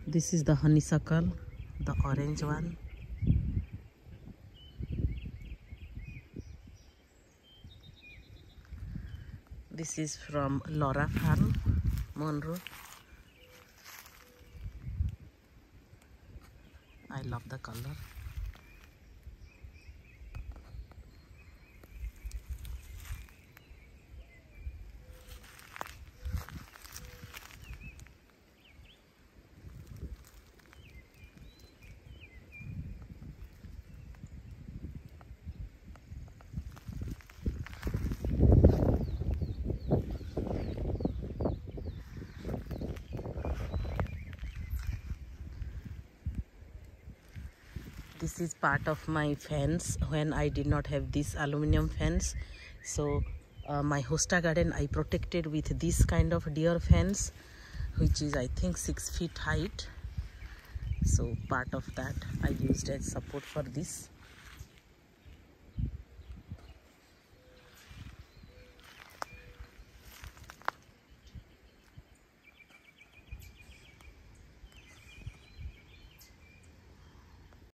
This is the honeysuckle, the orange one. This is from Laura Farm, Monroe. I love the color. This is part of my fence when I did not have this aluminum fence. So my hosta garden I protected with this kind of deer fence, which is I think 6 feet height. So part of that I used as support for this.